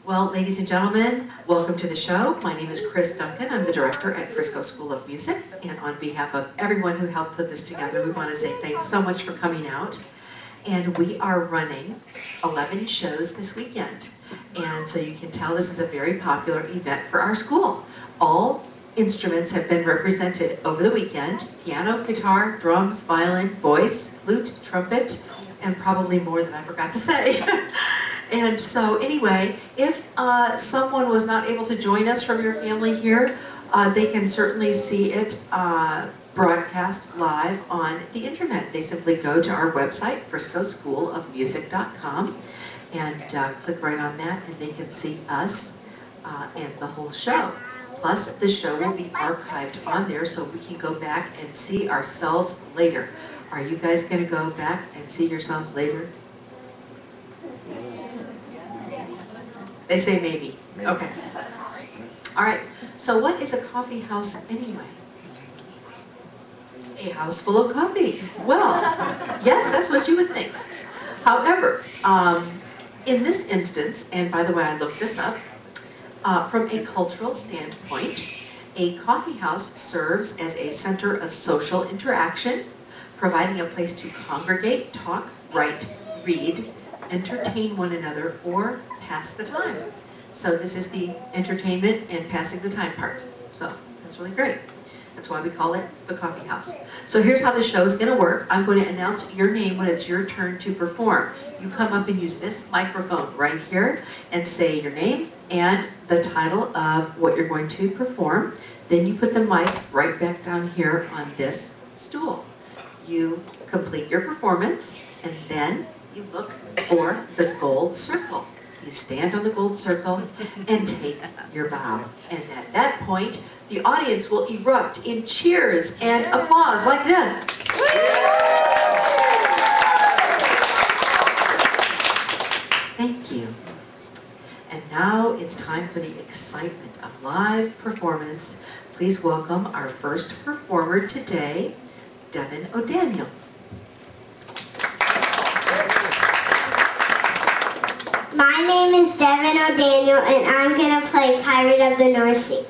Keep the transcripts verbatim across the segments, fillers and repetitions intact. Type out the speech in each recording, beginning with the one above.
Well, ladies and gentlemen, welcome to the show. My name is Chris Duncan. I'm the director at Frisco School of Music. And on behalf of everyone who helped put this together, we want to say thanks so much for coming out. And we are running eleven shows this weekend. And so you can tell this is a very popular event for our school. All instruments have been represented over the weekend: piano, guitar, drums, violin, voice, flute, trumpet, and probably more than I forgot to say. And so anyway, if uh, someone was not able to join us from your family here, uh, they can certainly see it uh, broadcast live on the internet. They simply go to our website, frisco school of music dot com, and uh, click right on that, and they can see us uh, and the whole show. Plus, the show will be archived on there so we can go back and see ourselves later. Are you guys going to go back and see yourselves later? They say maybe. Okay. All right. So what is a coffee house anyway? A house full of coffee. Well, yes, that's what you would think. However, um, in this instance, and by the way, I looked this up, uh, from a cultural standpoint, a coffee house serves as a center of social interaction, providing a place to congregate, talk, write, read, entertain one another, or pass the time. So this is the entertainment and passing the time part. So that's really great. That's why we call it the coffee house. So here's how the show is going to work. I'm going to announce your name when it's your turn to perform. You come up and use this microphone right here and say your name and the title of what you're going to perform. Then you put the mic right back down here on this stool. You complete your performance, and then you look for the gold circle. You stand on the gold circle and take your bow. And at that point, the audience will erupt in cheers and applause like this. Thank you. And now it's time for the excitement of live performance. Please welcome our first performer today, Devin O'Daniel. My name is Devin O'Daniel, and I'm going to play Pirate of the North Sea.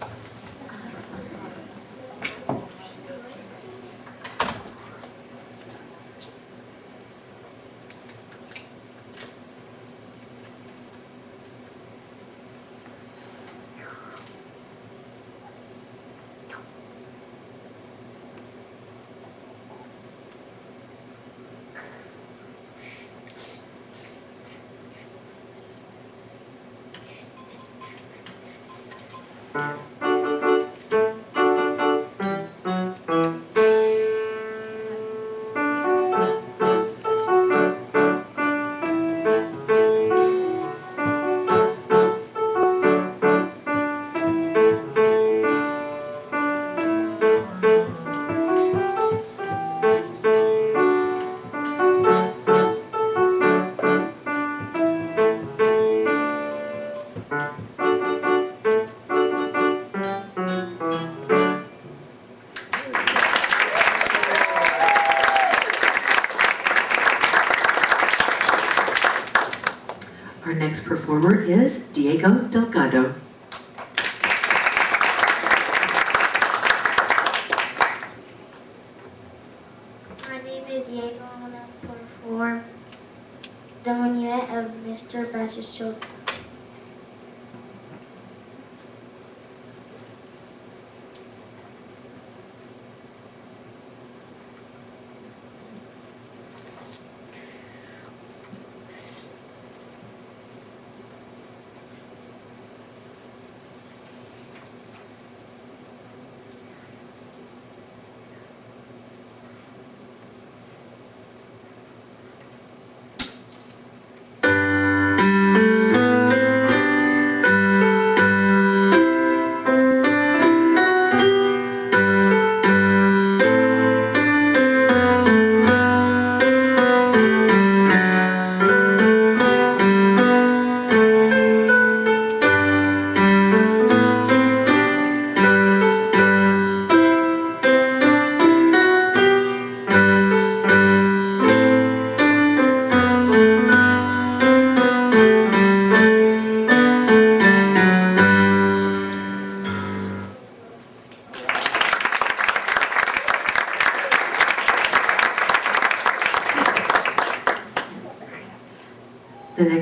Our next performer is Diego Delgado. My name is Diego. I'm going to perform the Minuet of Mister Bass's Children. Thank you.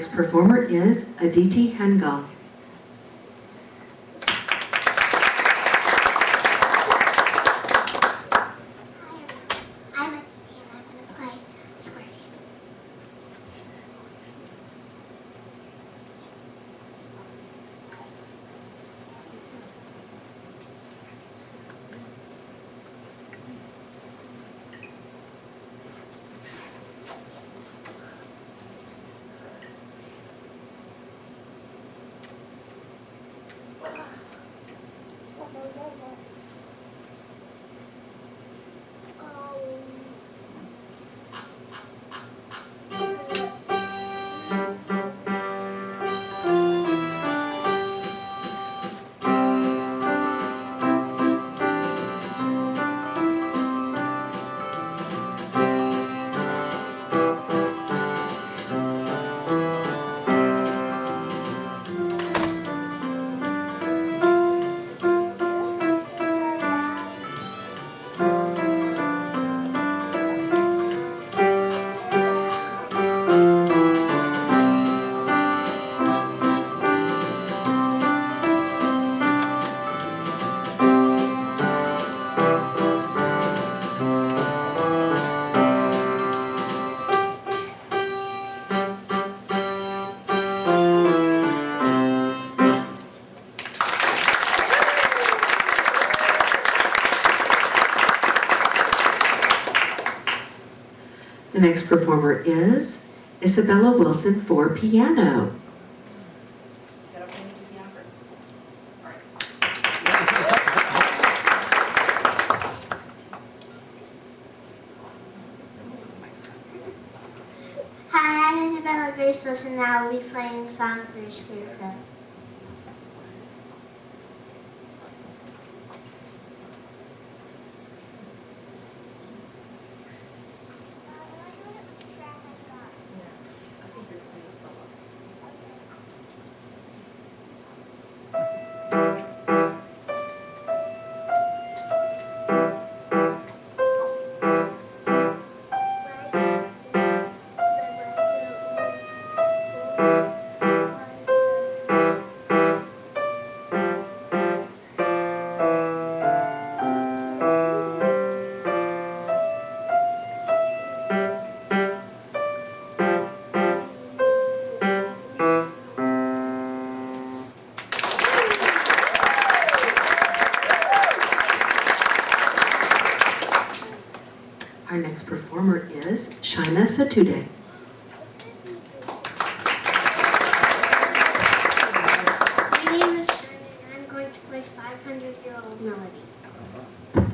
next performer is Aditi Hangal. I'm Aditi and I'm going to play square dance. The next performer is Isabella Wilson for piano. Hi, I'm Isabella Grace Wilson and I will be playing Song for Scarecrow. Our next performer is Shaina Satude. My name is Shannon and I'm going to play five hundred Year Old Melody.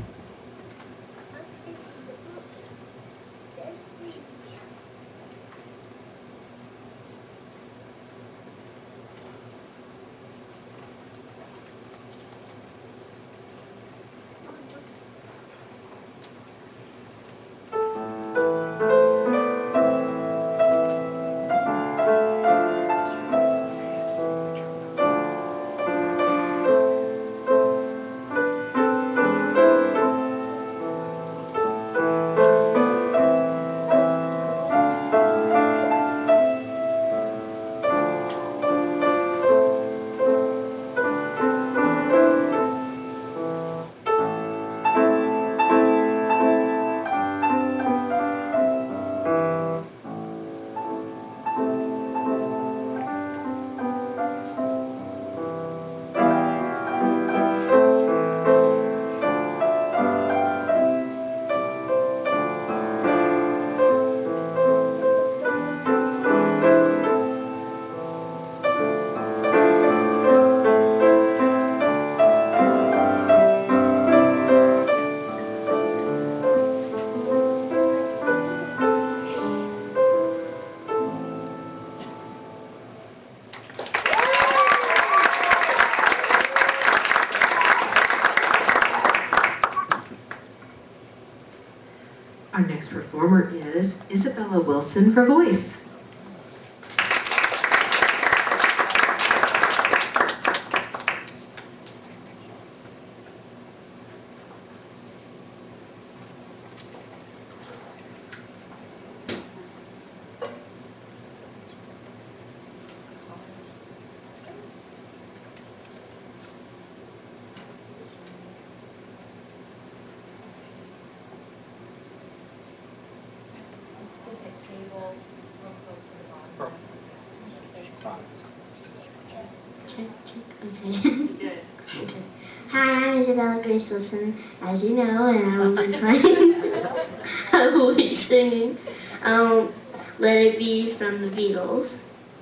Our next performer is Isabella Wilson for voice. check, check. Okay. Okay. Hi, I'm Isabella Grace Lipson, as you know, and I will be playing. I will be singing um, "Let It Be" from the Beatles.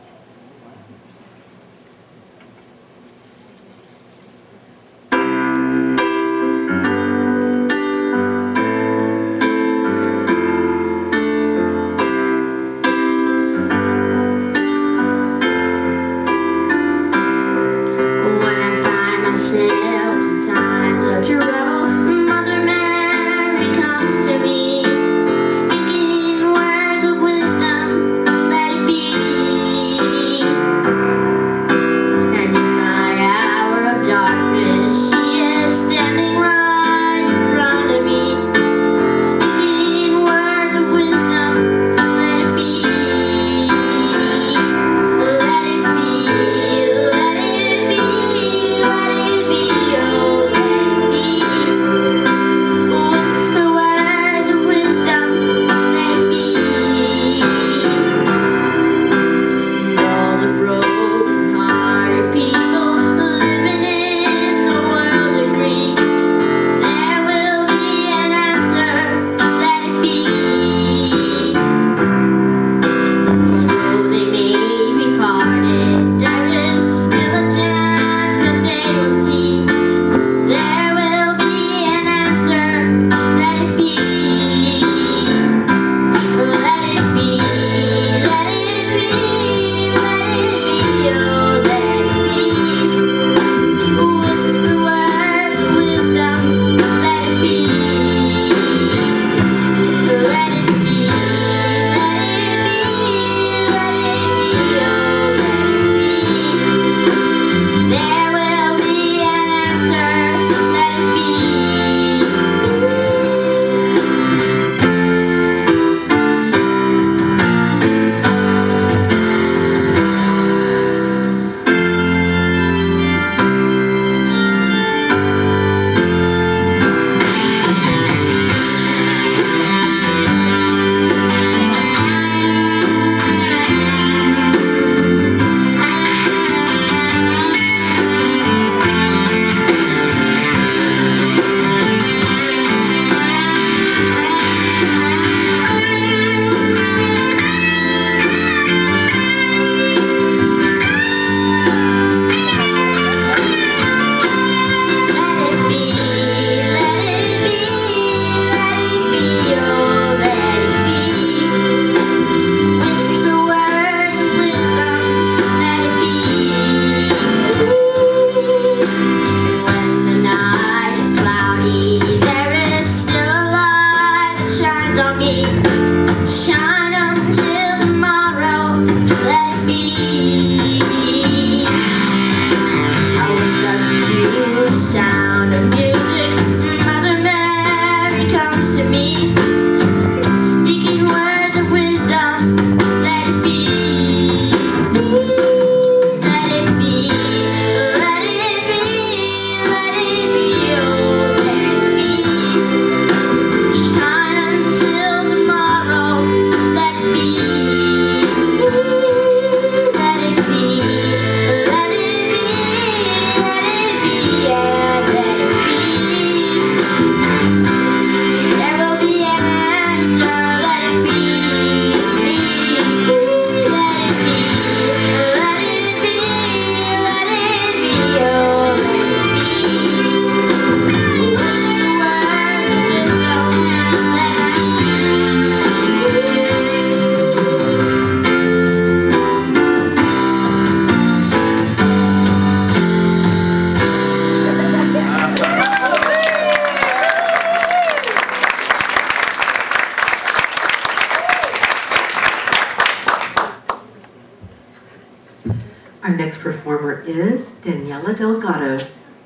Our next performer is Daniela Delgado.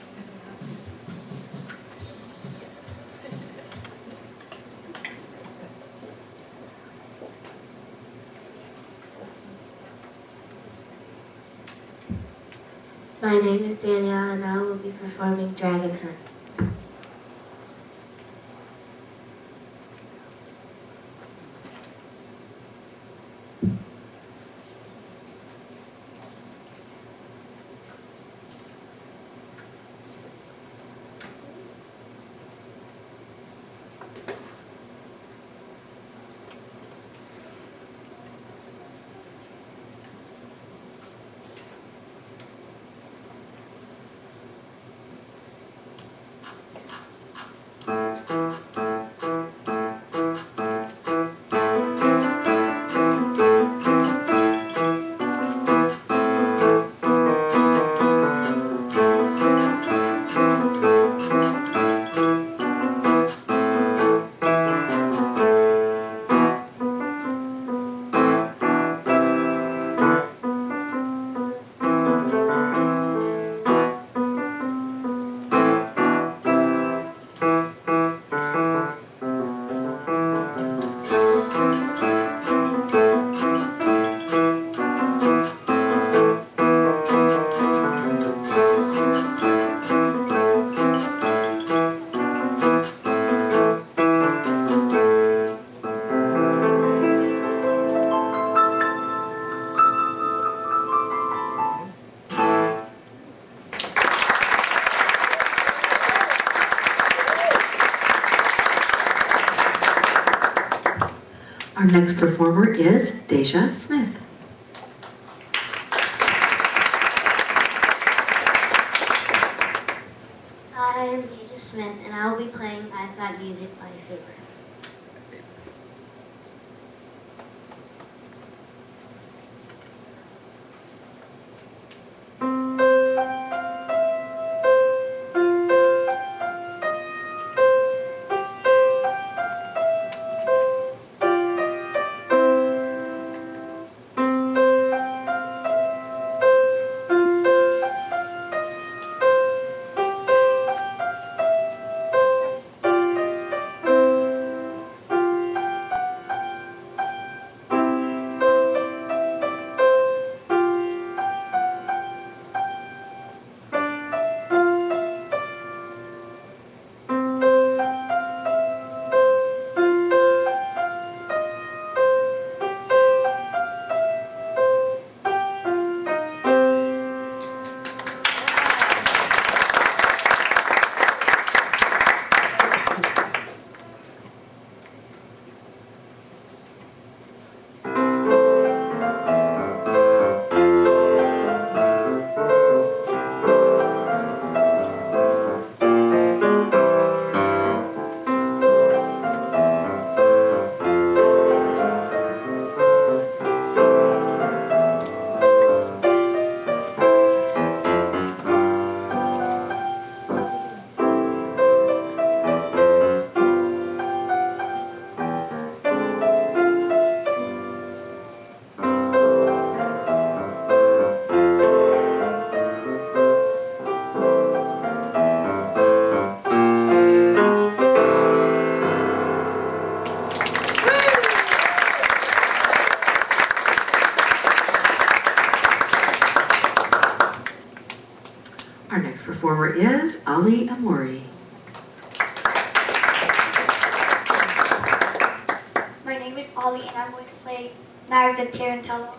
My name is Danielle and I will be performing Dragon Hunt. Our next performer is Deja Smith. Hi, I'm Deja Smith, and I will be playing I've Got Music by Faber. Our next performer is Ali Amori. My name is Ali and I'm going to play Knives and Tarantella.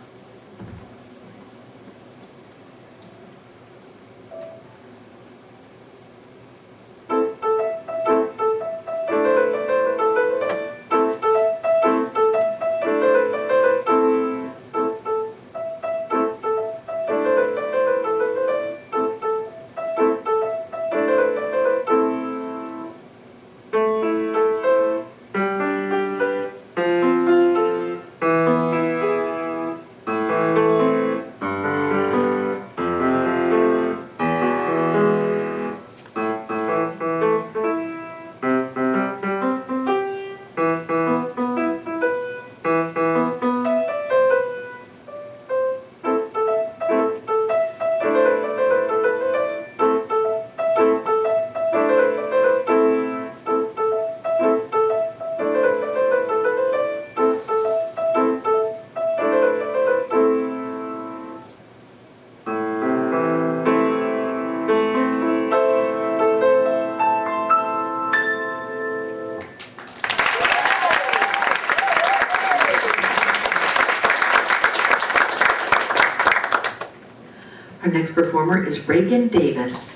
Our next performer is Reagan Davis.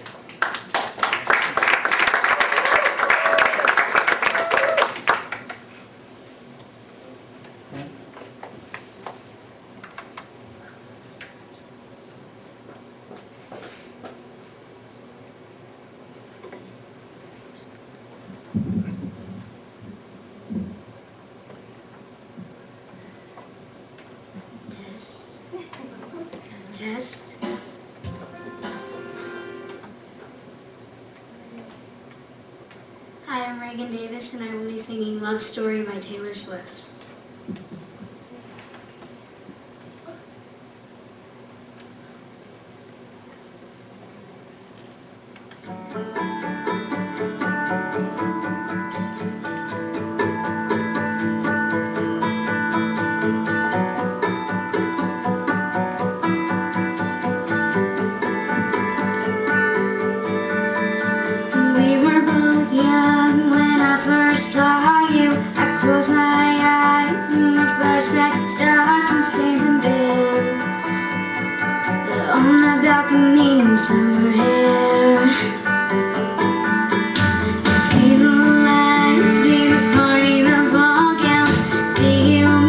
Test. Test. Hi, I'm Reagan Davis, and I will be singing Love Story by Taylor Swift. We were both young when I first saw you. I close my eyes and the flashback starts. I'm standing there on the balcony in summer hair. See the lights, see the party, the ball gowns, see you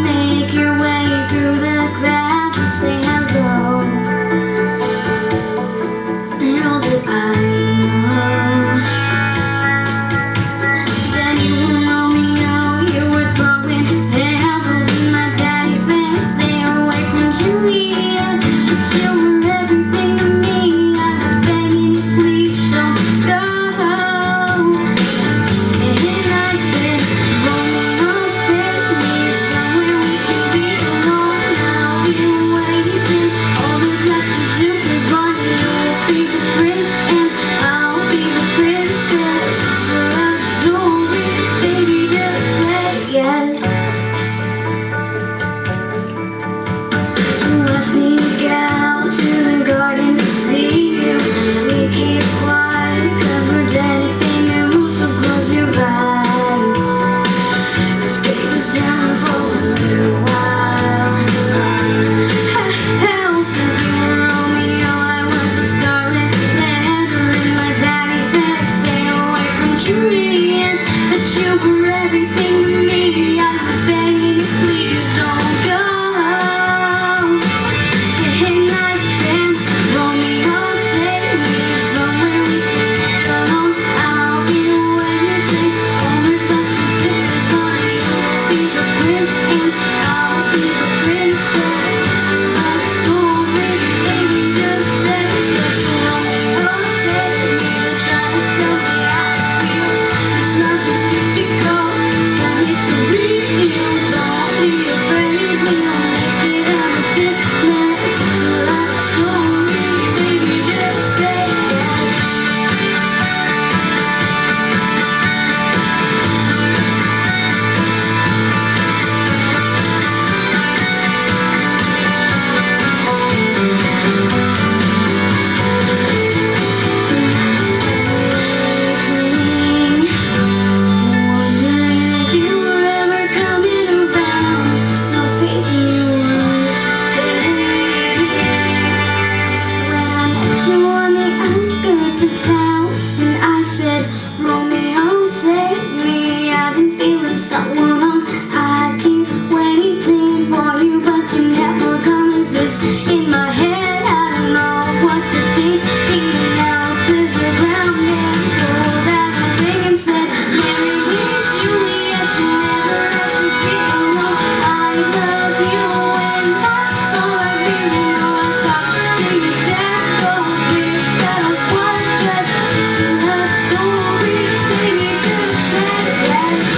what to think. Beating down to the ground and pulled out a ring and said, marry me, Juliet, you never have to be alone. I love you and that's all I really know. I talked to your dad, but with that old fortress, it's a love story, baby, just say yes.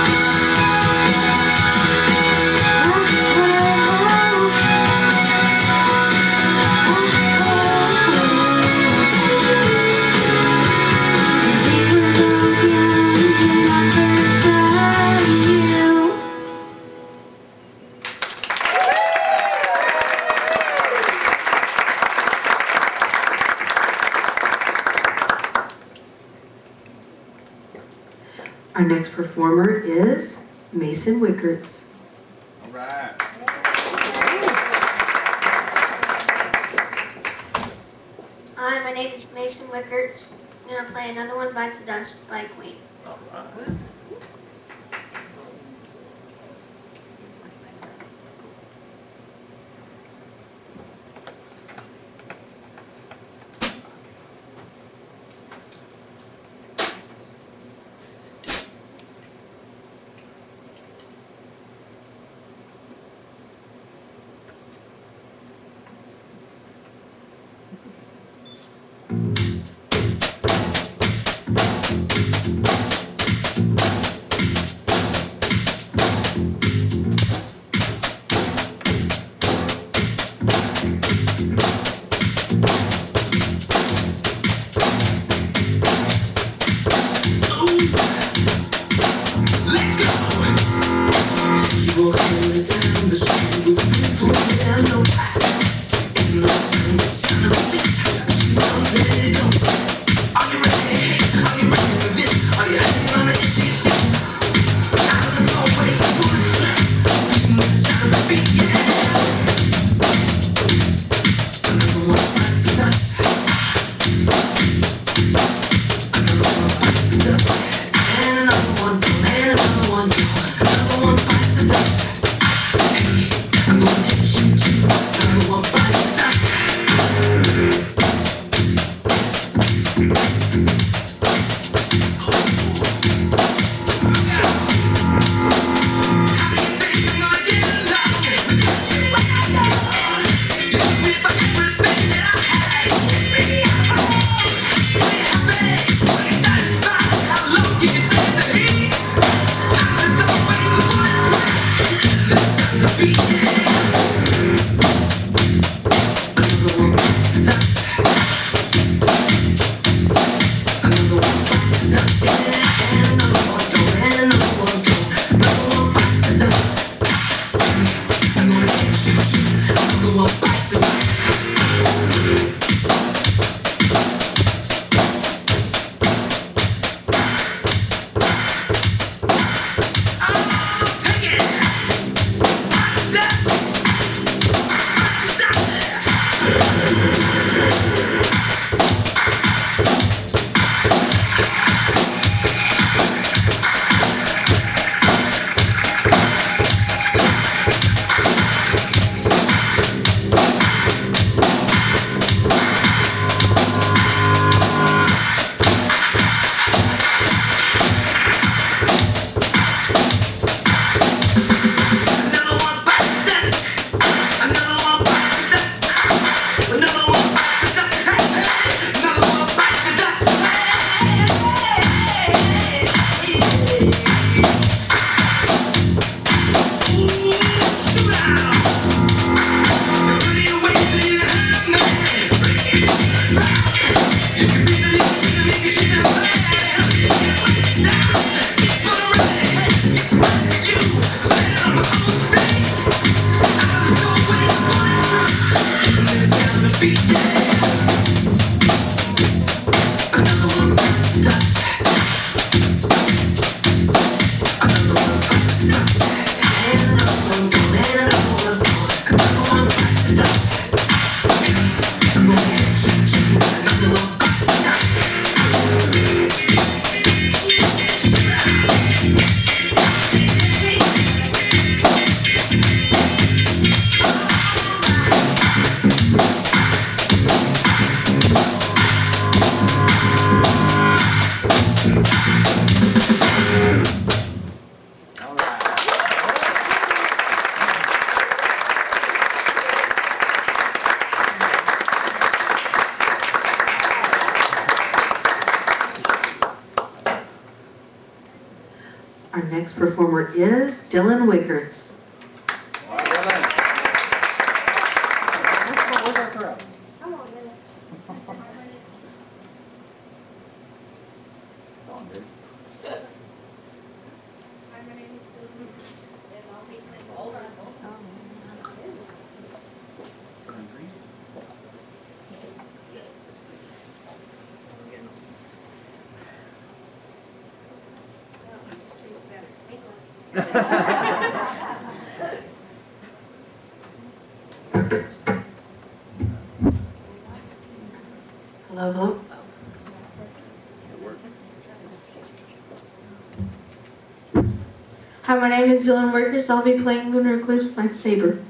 Our next performer is Mason Wickerts. All right. Hi, my name is Mason Wickerts. I'm going to play another one, Bites the Dust by Queen. All right. Thank Our next performer is Dylan Wickerts. All right, Dylan. Where's our crowd? Come on, Dylan. It's on, dude. Hi, my name is Dylan, and I'll be playing. Hold on, hold on. Hello, hello. Hi, my name is Dylan Workers. I'll be playing Lunar Eclipse by Saber.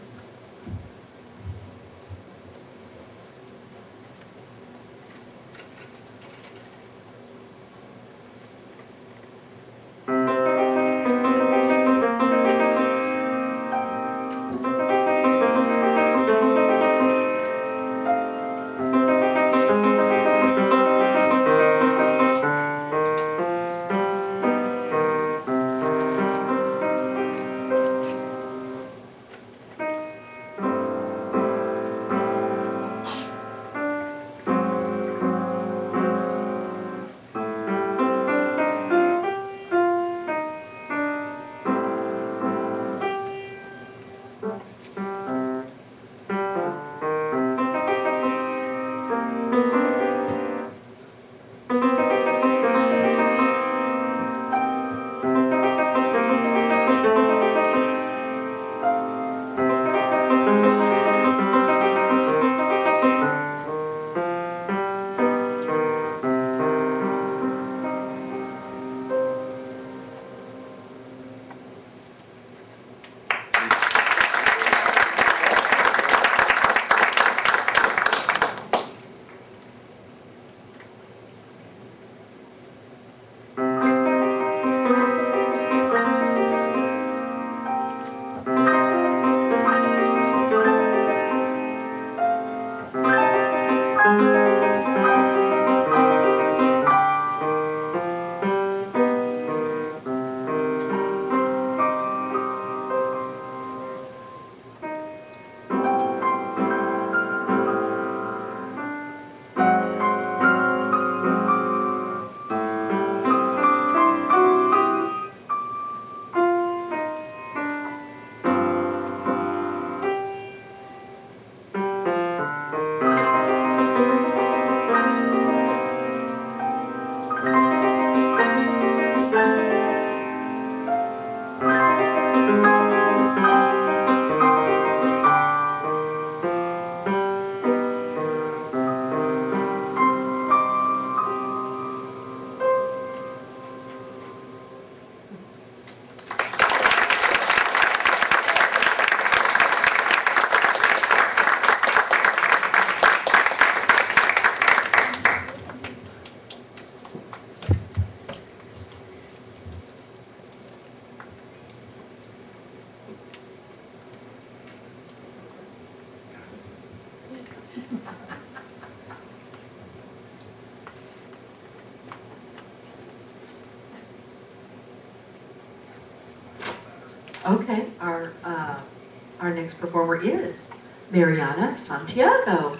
Okay, our, uh, our next performer is Mariana Santiago.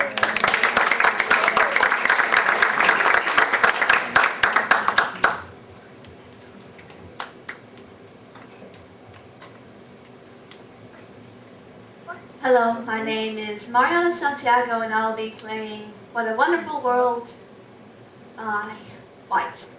Hello, my name is Mariana Santiago and I'll be playing What a Wonderful World by White.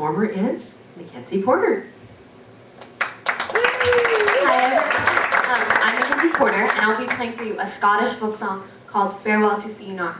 performer is Mackenzie Porter. Hi everyone, um, I'm Mackenzie Porter and I'll be playing for you a Scottish folk song called Farewell to Fionn.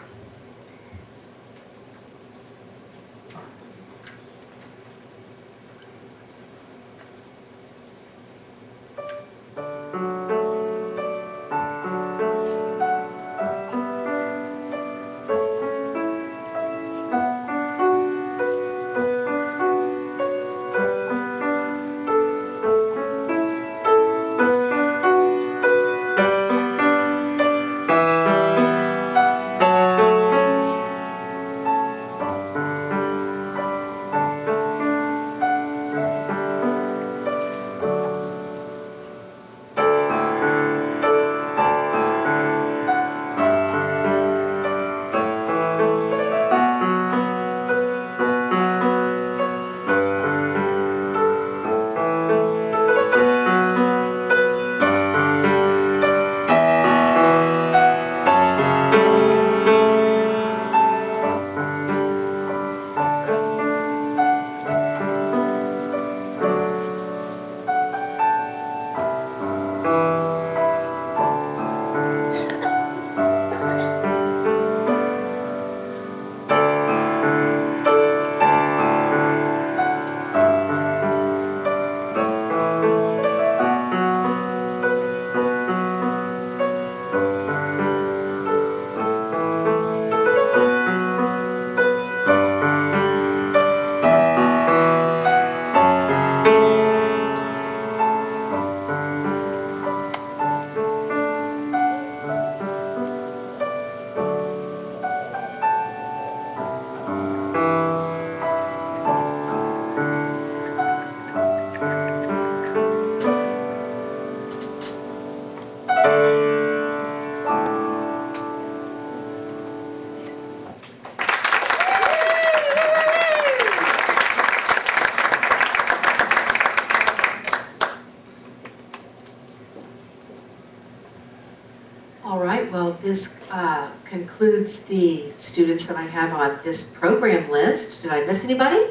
All right, well, this uh, concludes the students that I have on this program list. Did I miss anybody?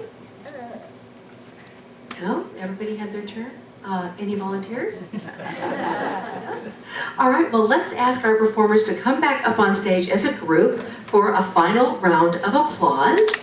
No? Everybody had their turn? Uh, any volunteers? All right, well, let's ask our performers to come back up on stage as a group for a final round of applause.